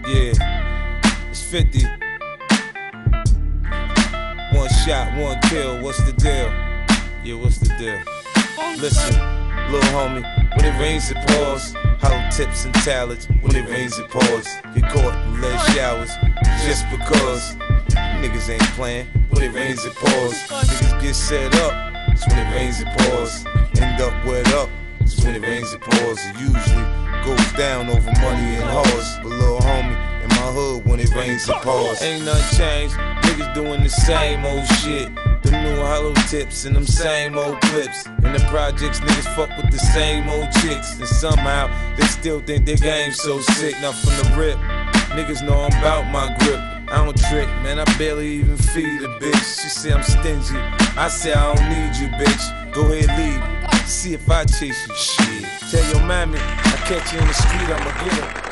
Yeah, it's 50. One shot, one kill, what's the deal? Yeah, what's the deal? Listen, little homie, when it rains it pours. Hollow tips and talents, when it rains it pours. Get caught in lead showers, just because. Niggas ain't playing, when it rains it pours. Niggas get set up, it's when it rains it pours. End up wet up, it's when it rains it pours. It usually goes down over money and hoes. But little homie, in my hood, when it rains it pours. Ain't nothing changed, niggas doing the same old shit. The new hollow tips and them same old clips. In the projects, niggas fuck with the same old chicks. And somehow, they still think their game's so sick. Now from the rip, niggas know I'm about my grip. I don't trick, man, I barely even feed a bitch. She say I'm stingy, I say I don't need you, bitch. Go ahead, leave, see if I chase you, shit. Tell your mommy, I catch you in the street, I'ma get her.